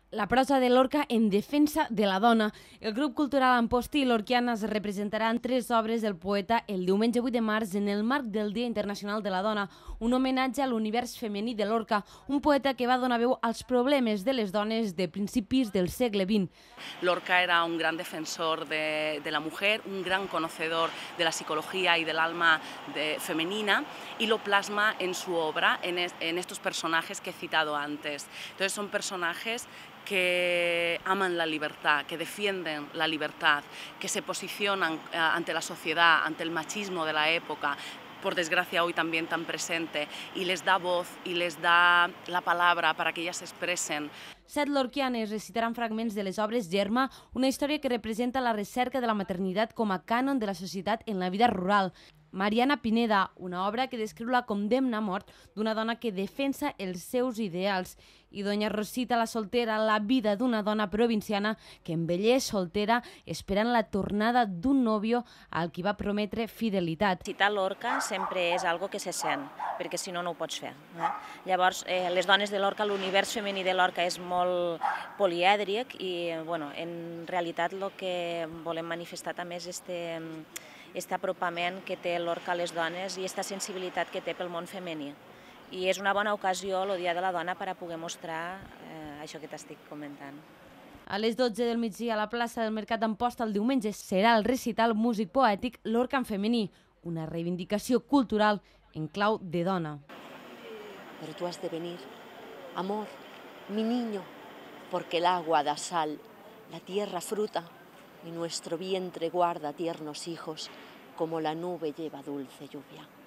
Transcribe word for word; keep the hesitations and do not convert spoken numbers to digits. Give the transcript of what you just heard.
La prosa de Lorca en defensa de la dona. El grup cultural Amposti i Lorquianes representaran tres obres del poeta el diumenge vuit de març en el marc del Dia Internacional de la Dona, un homenatge a l'univers femení de Lorca, un poeta que va donar veu als problemes de les dones de principis del segle vint. Lorca era un gran defensor de, de la mujer, un gran conocedor de la psicología y del alma de, femenina, y lo plasma en su obra, en, es, en estos personajes que he citado antes. Entonces son personajes que aman la libertad, que defienden la libertad, que se posicionan ante la sociedad, ante el machismo de la época, por desgracia hoy también tan presente, y les da voz y les da la palabra para que ellas se expresen. Set lorquianes recitaran fragments de les obres Germa, una història que representa la recerca de la maternitat com a cànon de la societat en la vida rural. Mariana Pineda, una obra que descriu la condemna a mort d'una dona que defensa els seus ideals. I Doña Rosita la soltera, la vida d'una dona provinciana que envelleix soltera esperant la tornada d'un nòvio al qui va prometre fidelitat. Citar Lorca sempre és algo que se sent, perquè si no, no ho pots fer. Eh? Llavors, eh, les dones de Lorca, l'univers femení de Lorca és molt polièdric i, bueno, en realitat el que volem manifestar també és este, este apropament que té Lorca a les dones i aquesta sensibilitat que té pel món femení. I és una bona ocasió, el Dia de la Dona, per a poder mostrar eh, això que t'estic comentant. A les dotze del migdia a la plaça del Mercat d'Amposta el diumenge serà el recital músic poètic Lorca en femení, una reivindicació cultural en clau de dona. Pero tú has de venir, amor, mi niño, porque el agua da sal, la tierra fruta, y nuestro vientre guarda tiernos hijos, como la nube lleva dulce lluvia.